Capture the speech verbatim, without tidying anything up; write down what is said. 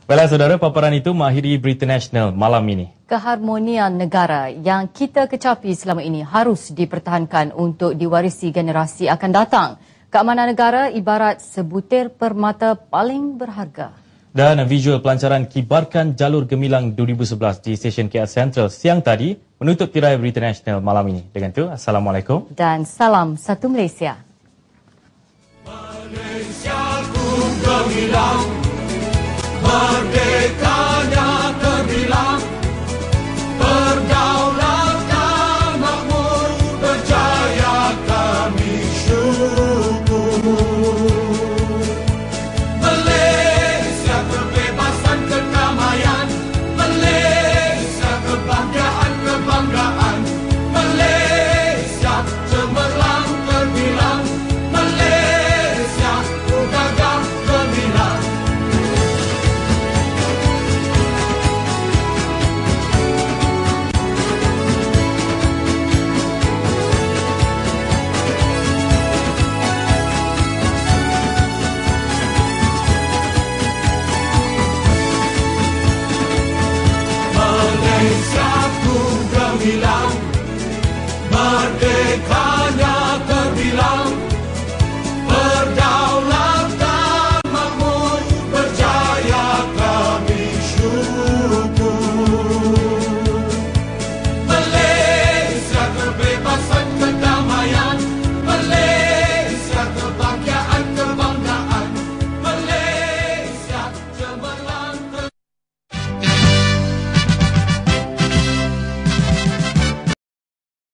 Baiklah saudara, paparan itu mengakhiri Berita Nasional malam ini. Keharmonian negara yang kita kecapi selama ini harus dipertahankan untuk diwarisi generasi akan datang. Keamanan negara ibarat sebutir permata paling berharga. Dan visual pelancaran Kibarkan Jalur Gemilang dua ribu sebelas di stesen K L Central siang tadi menutup tirai Berita Nasional malam ini. Dengan itu, Assalamualaikum. Dan salam satu Malaysia. Malaysia ku gemilang.